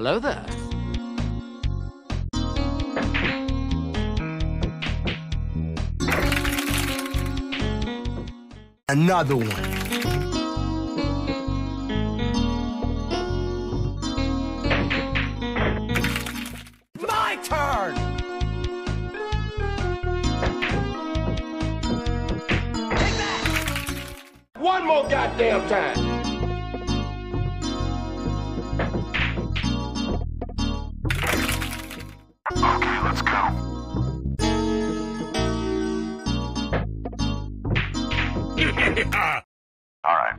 Hello there. Another one. My turn! Take that! One more goddamn time! Okay, let's go. All right.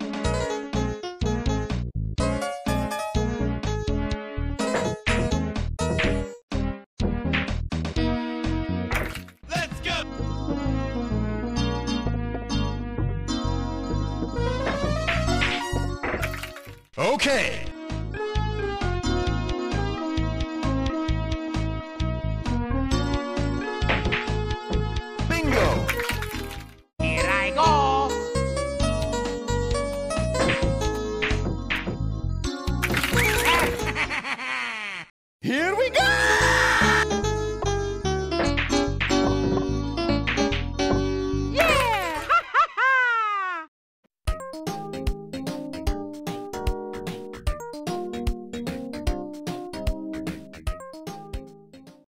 Let's go! Okay.